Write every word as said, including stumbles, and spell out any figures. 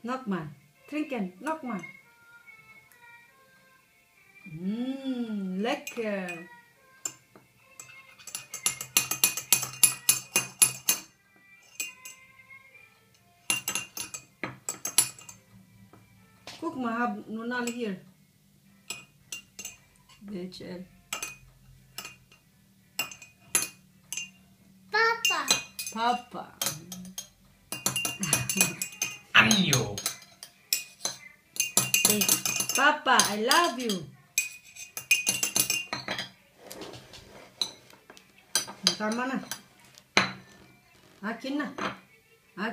Nog maar. Drinken. Nog maar. Mmm, lekker. Guck mal, hab nun alle hier. Beetje. Papa. Papa. Anjo. Hey, Papa, I love you. Tama na. Akin na.